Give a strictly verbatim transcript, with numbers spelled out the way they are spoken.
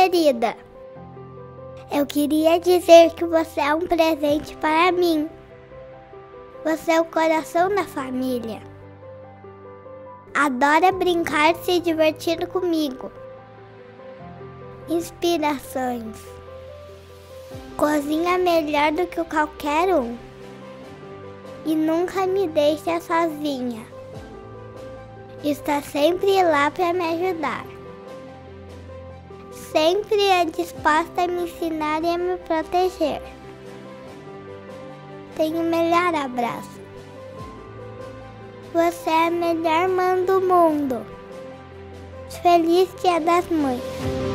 querida. Eu queria dizer que você é um presente para mim. Você é o coração da família. Adora brincar e se divertir comigo. Inspirações. Cozinha melhor do que qualquer um. E nunca me deixa sozinha. Está sempre lá para me ajudar. Sempre é disposta a me ensinar e a me proteger. Tenho o melhor abraço. Você é a melhor mãe do mundo. Feliz Dia das Mães.